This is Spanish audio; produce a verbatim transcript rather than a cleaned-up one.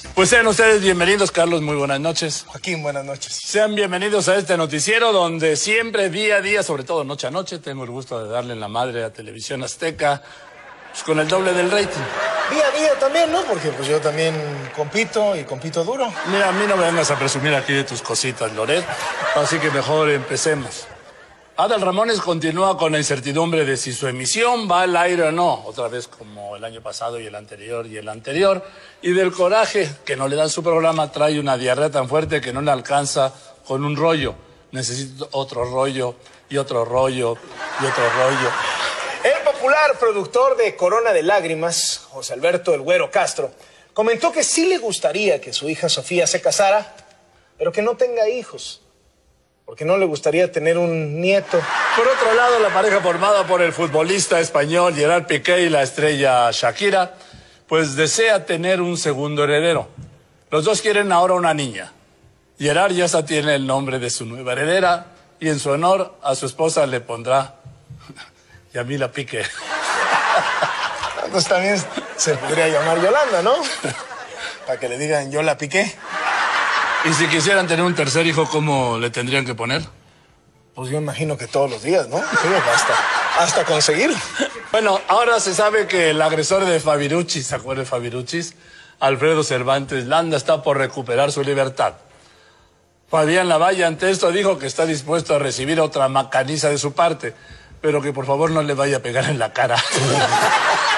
Pues sean ustedes bienvenidos, Carlos, muy buenas noches. Joaquín, buenas noches. Sean bienvenidos a este noticiero donde siempre, día a día, sobre todo noche a noche, tengo el gusto de darle en la madre a Televisión Azteca, pues con el doble del rating. Día a día también, ¿no? Porque pues yo también compito y compito duro. Mira, a mí no me vengas a presumir aquí de tus cositas, Loret, así que mejor empecemos. Adal Ramones continúa con la incertidumbre de si su emisión va al aire o no, otra vez como el año pasado y el anterior y el anterior, y del coraje que no le dan su programa trae una diarrea tan fuerte que no le alcanza con un rollo. Necesito otro rollo y otro rollo y otro rollo. El popular productor de Corona de Lágrimas, José Alberto El Güero Castro, comentó que sí le gustaría que su hija Sofía se casara, pero que no tenga hijos, porque no le gustaría tener un nieto. Por otro lado, la pareja formada por el futbolista español Gerard Piqué y la estrella Shakira, pues desea tener un segundo heredero. Los dos quieren ahora una niña. Gerard ya hasta tiene el nombre de su nueva heredera y en su honor a su esposa le pondrá Yamila Piqué. Entonces también se podría llamar Yolanda, ¿no? Para que le digan yo la piqué. Y si quisieran tener un tercer hijo, ¿cómo le tendrían que poner? Pues yo imagino que todos los días, ¿no? Sí, hasta, hasta conseguir. Bueno, ahora se sabe que el agresor de Fabiruchis, ¿se acuerda de Fabiruchis? Alfredo Cervantes Landa está por recuperar su libertad. Fabián Lavalle ante esto dijo que está dispuesto a recibir otra macaniza de su parte, pero que por favor no le vaya a pegar en la cara.